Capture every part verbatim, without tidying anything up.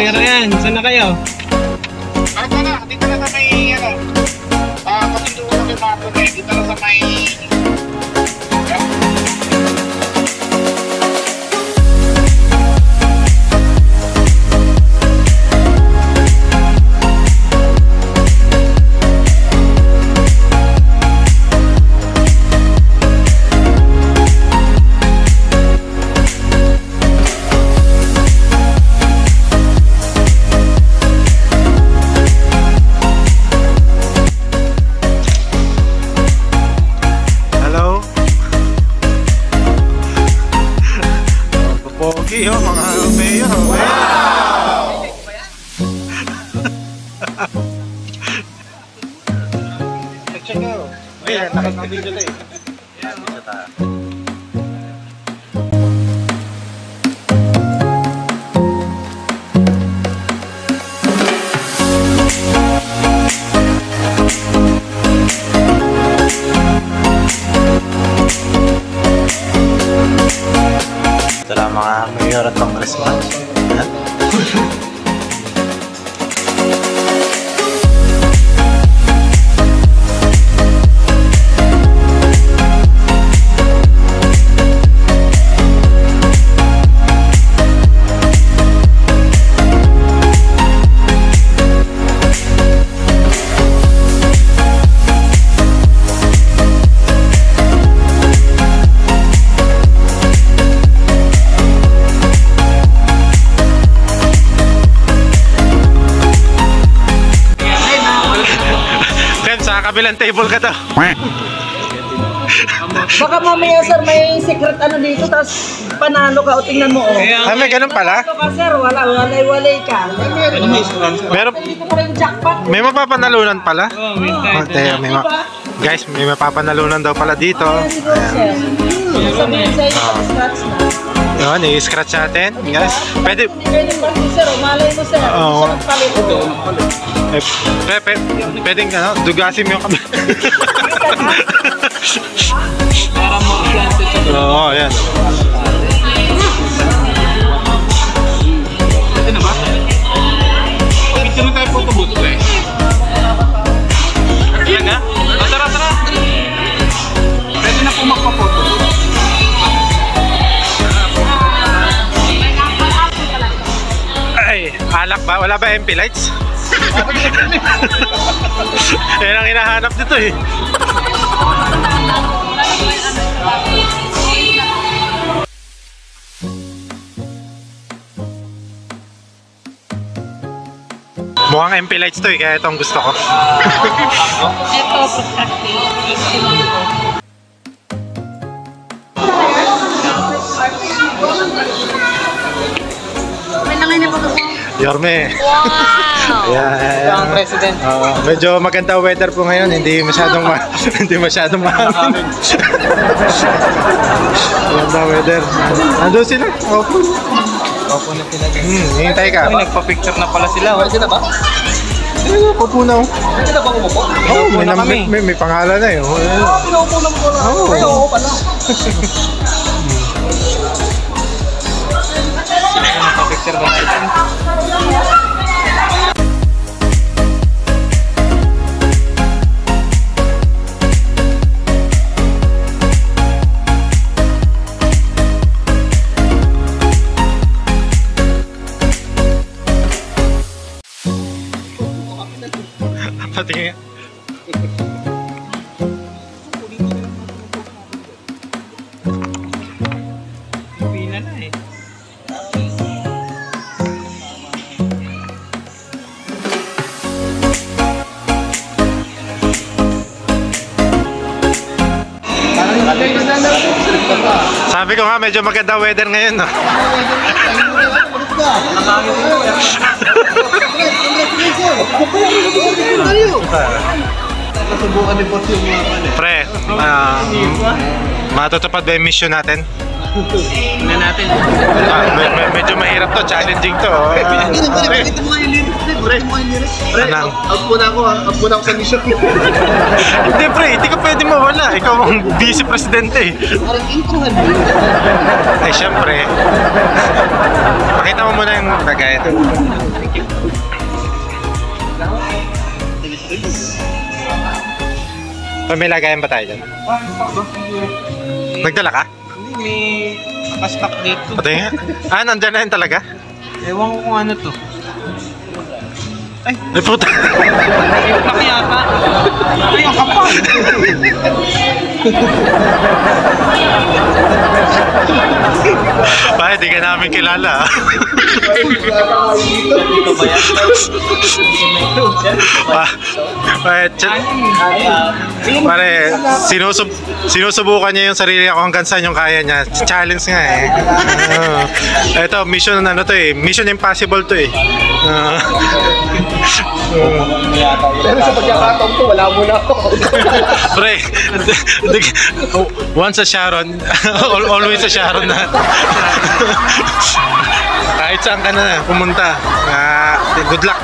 karera yan. Saan na kayo? Ano na? Dito na sa may, ano, ah, kasunduan kami mga po eh. Dito na sa may... Pogi oh, mga mayor. Wow! Check out. Ayan, nakakabidyo na eh. Ayan, isa tayo. Ito lang mga mayor at congressman. Sa kabilang table ka to. Baka mamaya sir may secret ano dito tapos panalo ka o tingnan mo oh. Ah, may ganun pala? Panalo ka sir, wala, walay-walay ka. Meron, Dito pa rin jackpot. may mapapanalunan pala? Oh, may tayo. Oh, tayo, may ma guys, may mapapanalunan daw pala dito. Ayan siguro sir. Sabihin sa'yo, scratch na. Yun, i-scratch natin, guys. Pwede, Hindi kayo ng party sir, o malay mo sir. Oo. Sarap palit. eh, pe, pe, pwedeng ano, dugasim yung kabila. Para ma-plante ito. Oo, yan. Ito na ba? Picture na tayo photo booth eh. Talaga? Ah, tara, tara. Pwede na po magpa-photo booth. Ay, alak ba? Wala ba M P lights? Yan ang hinahanap dito eh. Mukhang M P lights to eh, kaya itong gusto ko. Ito, may nangay na photo mo. Yorme. Wow! Ayan. Ang president. Oo, medyo maganda weather po ngayon, hindi masyadong ma hindi masyadong mahangin. Maganda weather. Nandun sila. Opo. Opo na sila. Hmm, hintay ka. Uy, nagpa-picture na pala sila. Wala sila ba? Ayun, opo na. Wala sila ba umupo? Oo, may, na nam- kami. may, may pangalan na eh. Oh, ayun. Pinupo na mo na. Oo. Ay, oo pala. Nagpa-picture ba sila? Patingin. Pila na eh. Sabi ko nga, medyo maganda weather ngayon. No? Subukan din po yung mga pala. Pre, uh, matutupad ba yung mission natin? Tingnan natin. Ah, me- me- medyo mahirap to, challenging to. Oh. Ah, pre, mo nga yung lyrics, pre. Pre, mo nga yung lyrics. Pre, Anong? out mo na ako ha. Out mo na ako sa mission. Hindi pre, hindi ka pwede mawala. Ikaw ang vice presidente eh. Parang introhan mo. Ay, syempre. Pakita mo muna yung lagay. Pa, may lagayan ba tayo dyan? Nagdala ka? Hindi, may nakastock dito. Pati nga. Ah, nandyan na yun talaga? Ewan ko kung ano to. Ay, Ay, puta. laki yata. Ay, ang kapal. Pa, hindi ka namin kilala. Dito ba yan? Pa, pa, ch- pare, sinusub sinusubukan niya yung sarili ako hanggang saan yung kaya niya. Challenge nga eh. Uh, ito, mission ano to eh. Mission impossible to eh. Uh, Pero sa pagkakataon ko, wala mo na ako. pre, once a Sharon, always a Sharon na. Kahit saan ka na pumunta. Uh, good luck.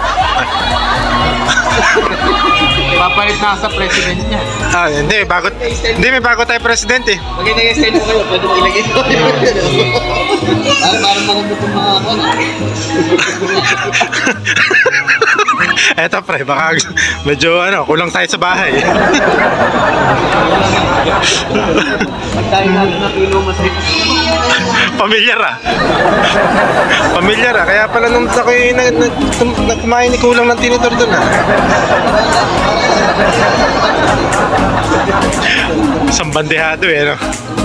Papalit na sa president niya. Ah, hindi, bago, hindi, may bago tayo president eh. Pag nag-extend mo kayo, pwede mo ilagay ko. Ah, parang maganda itong mga ako. Eto pre, baka medyo ano, kulang tayo sa bahay. Pag tayo natin na pino, mas Pamilyar ah. Pamilyar ah. Kaya pala nung ako yung nag, nag, tum, kumain ni kulang ng tinitor doon ah. Isang bandehado eh, no?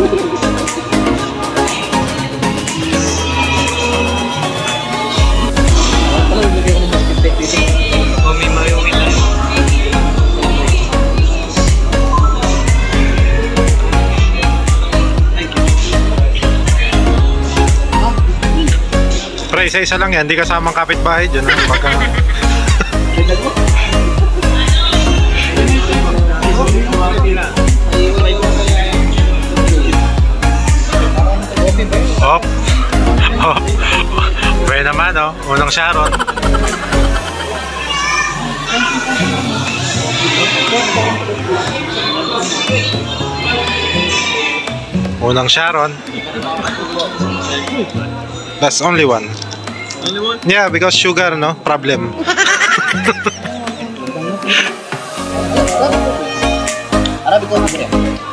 O may mayuwi na. Pre, isa-isa lang yan. Hindi kasamang kapitbahay dyan. Ah. Pagka... Hop. Hop. Pwede naman, oh. Unang Sharon. Unang Sharon. That's only one. Only one? Yeah, because sugar, no? Problem. Arabi ko na siya.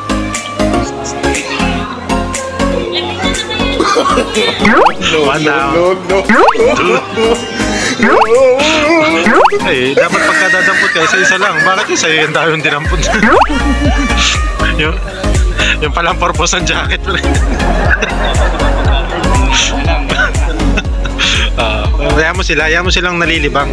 One down. Eh, dapat pagkadadampot ka, isa-isa lang. Bakit isa yung dahil yung dinampot? yung, yung palang purpose ng jacket. Ah, uh, mo sila, ayaw mo silang nalilibang.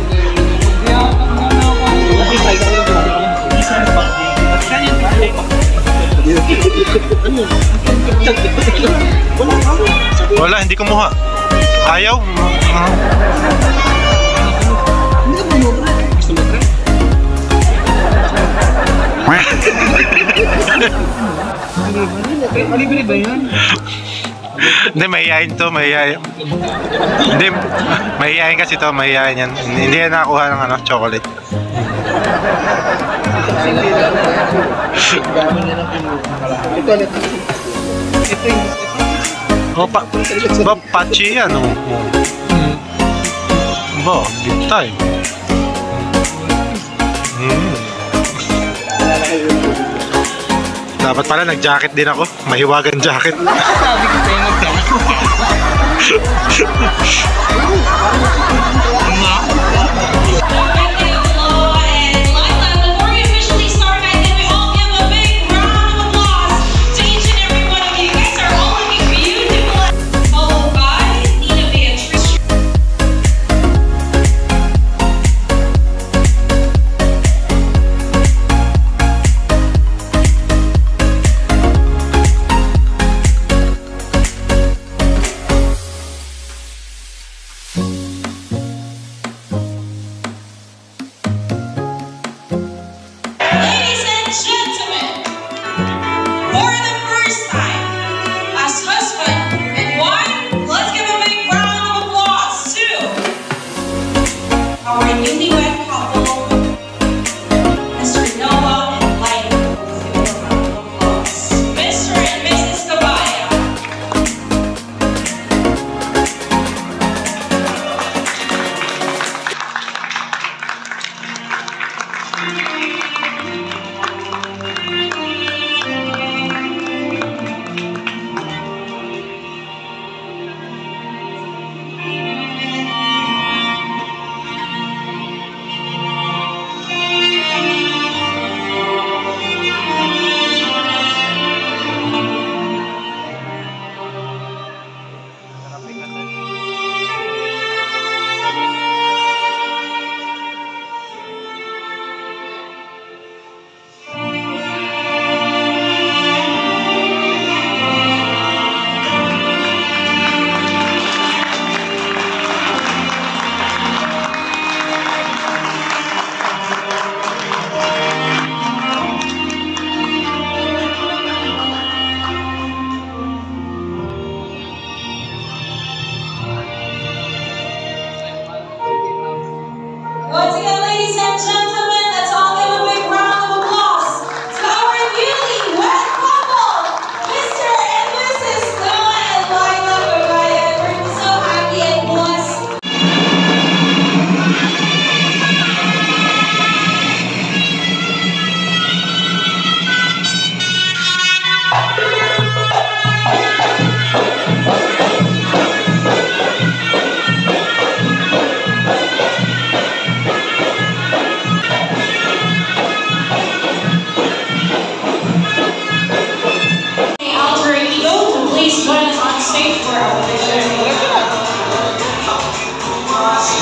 Wala, hindi kumuha. Ayaw. Uh, Libre ba yun? Hindi, mahihayin to, mahihayin. Hindi, mahihayin kasi to, mahihayin yan. Hindi, hindi yan nakakuha ng ano, chocolate. Ito, ito. Ito yung... Oh, pa, ba, patchy yan, oh. Oh. Ba, big time. Mm. Dapat pala nag-jacket din ako. Mahiwagan jacket. Sabi ko sa'yo magkano.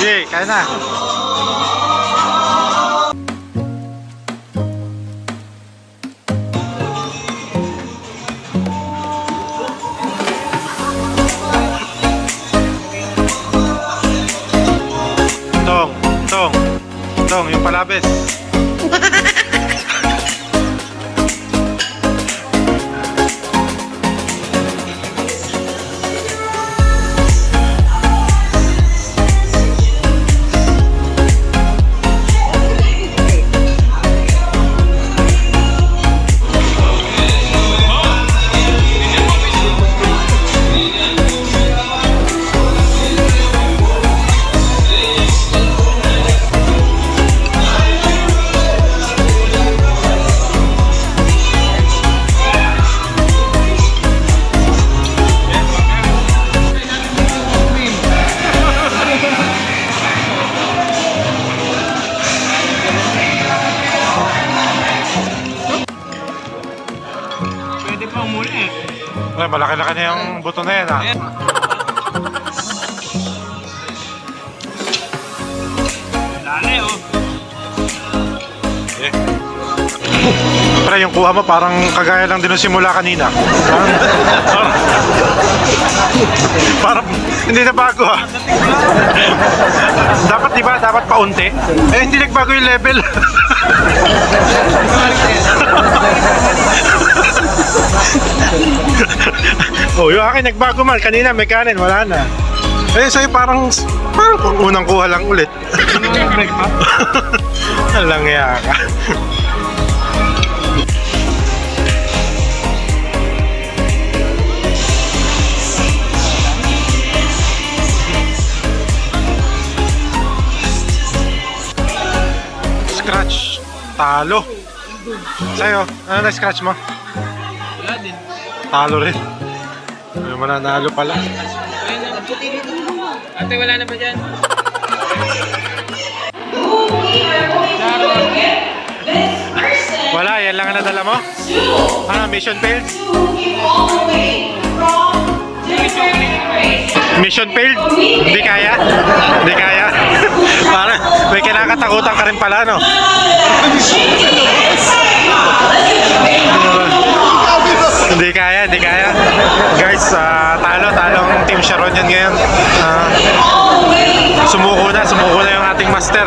Sige, kaya na. Tong, tong, tong, yung palabes. Pwede pa umuli eh. Ay, malaki-laki na yung buto na yan, ah. Dali oh. Eh. Pre, yung kuha mo parang kagaya lang din nung simula kanina. Parang, parang, parang hindi na bago, ah. Dapat, di ba? Dapat paunti. Eh, hindi nagbago yung level. Oh, yung akin nagbago man. Kanina may kanin, wala na. Eh, sa'yo parang, parang kung unang kuha lang ulit. Alang ya ka. Scratch. Talo. Sa'yo, ano na scratch mo? Wala din. Talo rin. May mananalo pala. Ate, wala na ba dyan? Wala, yan lang ang nadala mo? Ah, mission failed? Mission failed? Hindi kaya? Hindi kaya? Parang may kinakatakutan ka rin pala, no? Hindi kaya, hindi kaya. Guys, uh, talo, talong Team Sharon yan ngayon. Uh, sumuko na, sumuko na yung ating master.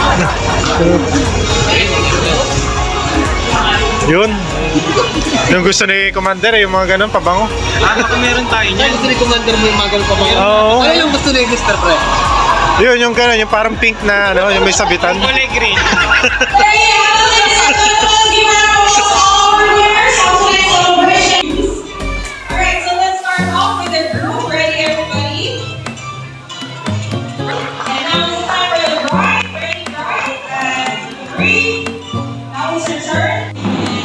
Yun. Yung gusto ni Commander, yung mga ganun, pabango. Ah, baka meron tayo niyan. Gusto ni Commander mo yung magal pa ba? Oo. Ano yung gusto ni mister Pre? Yun, yung ganun, yung parang pink na, ano, yung may sabitan. Kulay green. There you have it, ladies and gentlemen. Give a round of applause all over here. Southwest celebrations. All right, so let's start off with the group. Ready, everybody? And now it's time for the bride. Ready, bride? And three. Now it's your turn.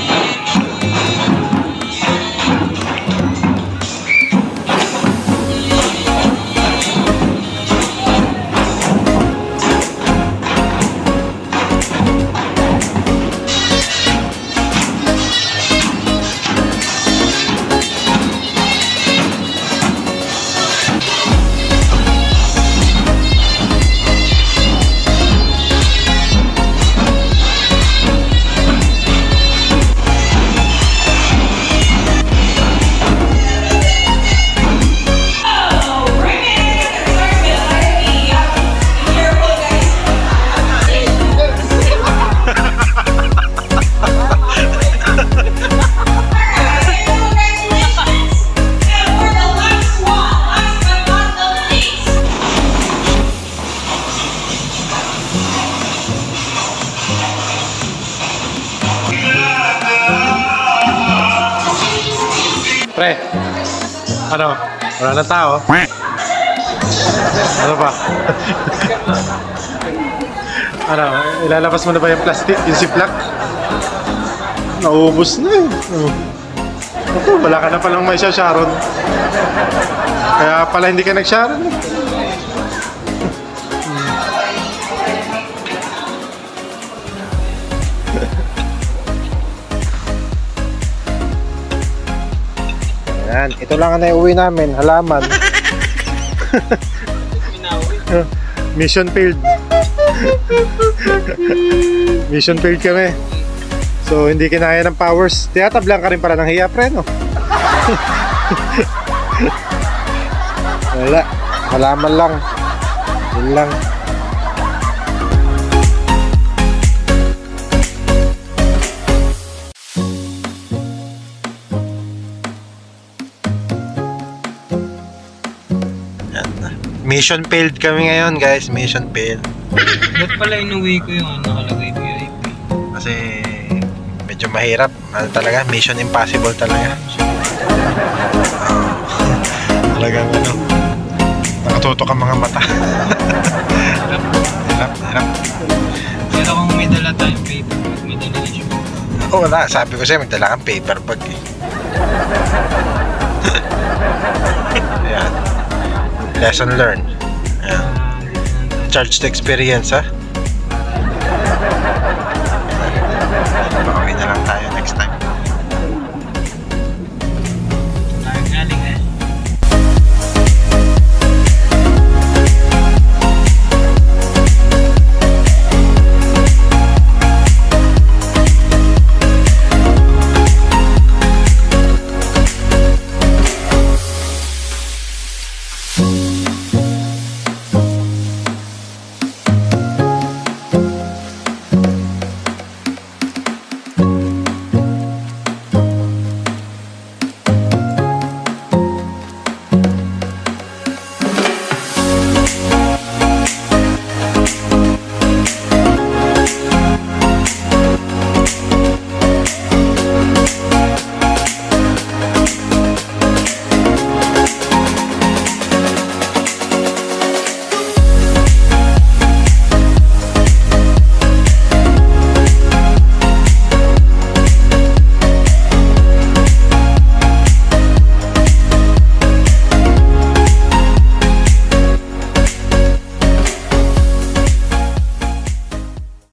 Pre, ano? Wala na tao. Ano pa? Ano? Ilalabas mo na ba yung plastic? Yung ziplock? Nauubos na eh. Oh. Ako, wala ka na palang may siya, Sharon. Kaya pala hindi ka nag-Sharon eh. Yan, ito lang ang naiuwi namin, halaman. Mission failed. Mission failed kami. So, hindi kinaya ng powers. Tiyatablang ka rin para ng hiya, pre, no? Wala. Malaman lang. Yun lang. Yan na. Mission failed kami ngayon, guys. Mission failed. Ba't pala inuwi ko yung ano, nakalagay V I P? Kasi medyo mahirap. Ano talaga? Mission impossible talaga. Talagang ano, nakatutok ang mga mata. Hirap, hirap. Pero kung may dala tayong paper, may dala issue. Oo, wala. Sabi ko sa'yo, magdala kang paper bag eh. Ayan. Lesson learned. Ayan. Charged experience, ha?